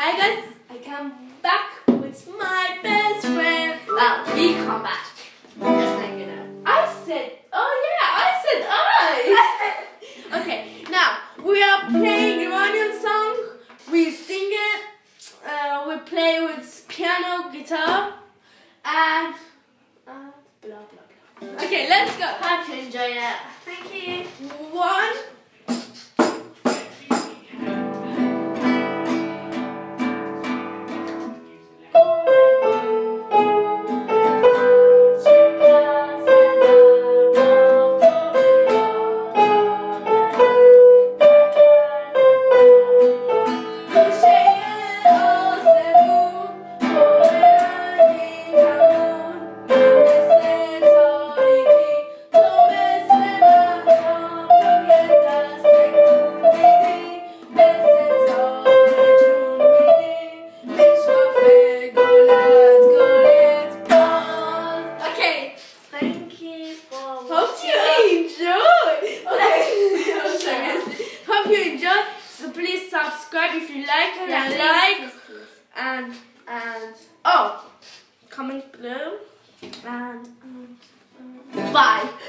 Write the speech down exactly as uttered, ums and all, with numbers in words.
Hi guys, I come back with my best friend. Well, we come back. Just like you know. I said, oh yeah, I said I. Okay, now we are playing Iranian song. We sing it. Uh, we play with piano, guitar, and uh, blah blah blah. Okay, let's go. Hope you enjoy it. Thank you. One. Hope you enjoyed. So please subscribe if you like it, Yeah, and please, like please, please. and and oh, comment below and, and, and bye.